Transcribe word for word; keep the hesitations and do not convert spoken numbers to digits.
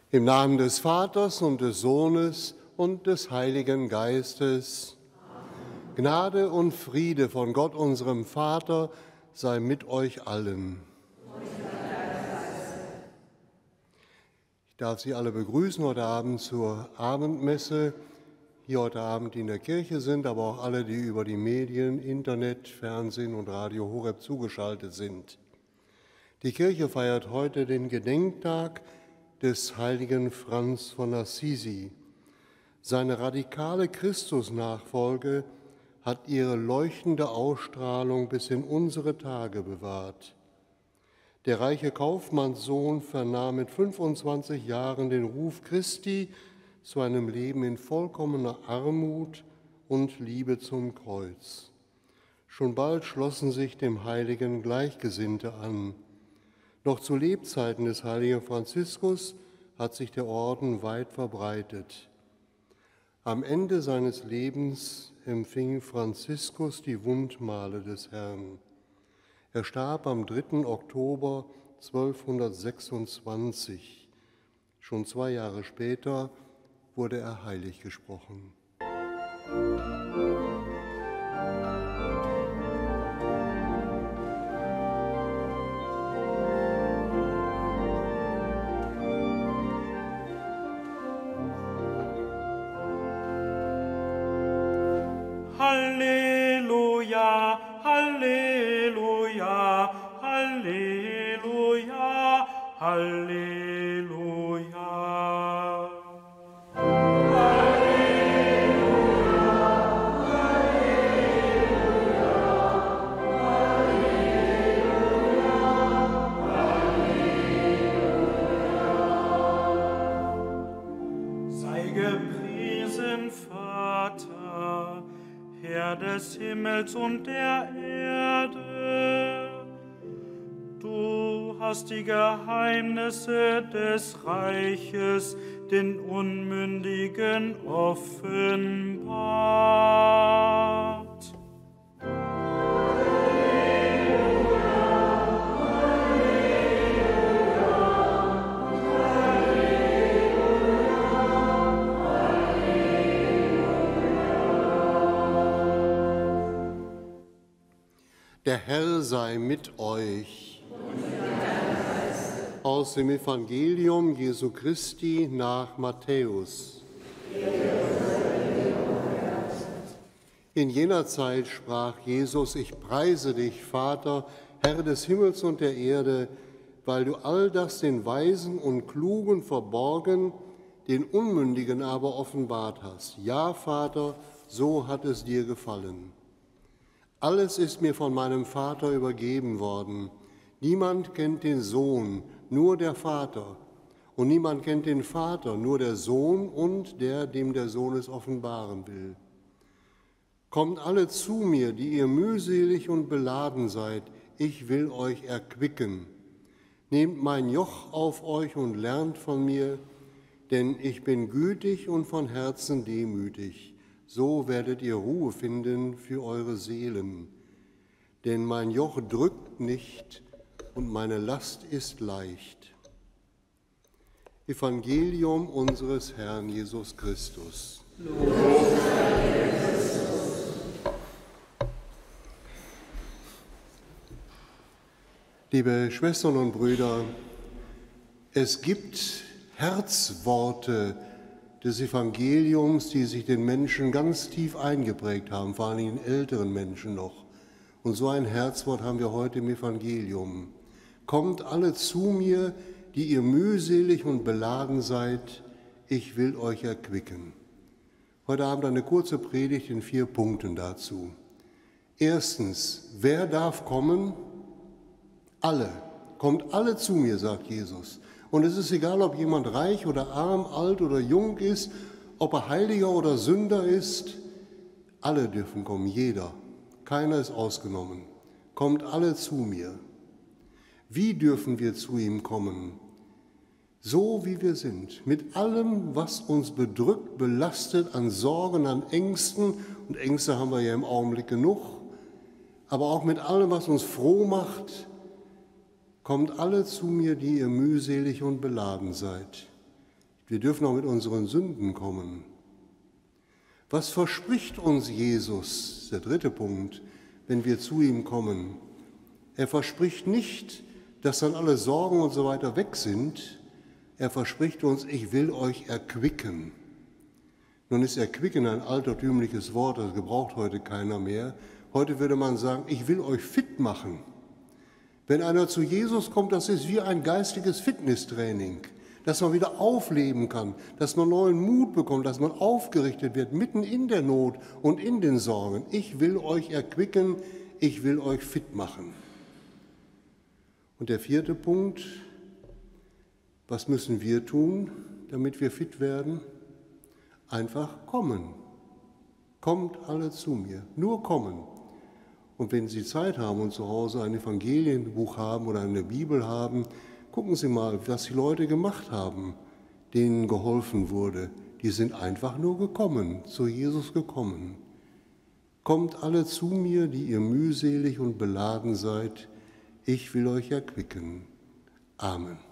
Im Namen des Vaters und des Sohnes und des Heiligen Geistes. Amen. Gnade und Friede von Gott, unserem Vater, sei mit euch allen. Ich darf Sie alle begrüßen heute Abend zur Abendmesse, hier heute Abend die in der Kirche sind, aber auch alle, die über die Medien, Internet, Fernsehen und Radio Horeb zugeschaltet sind. Die Kirche feiert heute den Gedenktag des heiligen Franz von Assisi. Seine radikale Christusnachfolge hat ihre leuchtende Ausstrahlung bis in unsere Tage bewahrt. Der reiche Kaufmannssohn vernahm mit fünfundzwanzig Jahren den Ruf Christi zu einem Leben in vollkommener Armut und Liebe zum Kreuz. Schon bald schlossen sich dem Heiligen Gleichgesinnte an. Noch zu Lebzeiten des heiligen Franziskus hat sich der Orden weit verbreitet. Am Ende seines Lebens empfing Franziskus die Wundmale des Herrn. Er starb am dritten Oktober zwölfhundertsechsundzwanzig. Schon zwei Jahre später wurde er heilig gesprochen. Halleluja, Halleluja, Halleluja, Halleluja. Sei gepriesen, Vater, Herr des Himmels und der Erde. Du hast die Geheimnisse des Reiches den Unmündigen offenbart. Der Herr sei mit euch. Aus dem Evangelium Jesu Christi nach Matthäus. In jener Zeit sprach Jesus: Ich preise dich, Vater, Herr des Himmels und der Erde, weil du all das den Weisen und Klugen verborgen, den Unmündigen aber offenbart hast. Ja, Vater, so hat es dir gefallen. Alles ist mir von meinem Vater übergeben worden. Niemand kennt den Sohn, nur der Vater. Und niemand kennt den Vater, nur der Sohn und der, dem der Sohn es offenbaren will. Kommt alle zu mir, die ihr mühselig und beladen seid, ich will euch erquicken. Nehmt mein Joch auf euch und lernt von mir, denn ich bin gütig und von Herzen demütig. So werdet ihr Ruhe finden für eure Seelen. Denn mein Joch drückt nicht und meine Last ist leicht. Evangelium unseres Herrn Jesus Christus. Lob sei Christus. Liebe Schwestern und Brüder, es gibt Herzworte des Evangeliums, die sich den Menschen ganz tief eingeprägt haben, vor allem den älteren Menschen noch. Und so ein Herzwort haben wir heute im Evangelium. Kommt alle zu mir, die ihr mühselig und beladen seid, ich will euch erquicken. Heute Abend eine kurze Predigt in vier Punkten dazu. Erstens, wer darf kommen? Alle. Kommt alle zu mir, sagt Jesus. Und es ist egal, ob jemand reich oder arm, alt oder jung ist, ob er Heiliger oder Sünder ist. Alle dürfen kommen, jeder. Keiner ist ausgenommen. Kommt alle zu mir. Wie dürfen wir zu ihm kommen? So wie wir sind, mit allem, was uns bedrückt, belastet, an Sorgen, an Ängsten. Und Ängste haben wir ja im Augenblick genug. Aber auch mit allem, was uns froh macht. Kommt alle zu mir, die ihr mühselig und beladen seid. Wir dürfen auch mit unseren Sünden kommen. Was verspricht uns Jesus, der dritte Punkt, wenn wir zu ihm kommen? Er verspricht nicht, dass dann alle Sorgen und so weiter weg sind. Er verspricht uns, ich will euch erquicken. Nun ist erquicken ein altertümliches Wort, das gebraucht heute keiner mehr. Heute würde man sagen, ich will euch fit machen. Wenn einer zu Jesus kommt, das ist wie ein geistiges Fitnesstraining, dass man wieder aufleben kann, dass man neuen Mut bekommt, dass man aufgerichtet wird, mitten in der Not und in den Sorgen. Ich will euch erquicken, ich will euch fit machen. Und der vierte Punkt, was müssen wir tun, damit wir fit werden? Einfach kommen. Kommt alle zu mir, nur kommen. Und wenn Sie Zeit haben und zu Hause ein Evangelienbuch haben oder eine Bibel haben, gucken Sie mal, was die Leute gemacht haben, denen geholfen wurde. Die sind einfach nur gekommen, zu Jesus gekommen. Kommt alle zu mir, die ihr mühselig und beladen seid, ich will euch erquicken. Amen.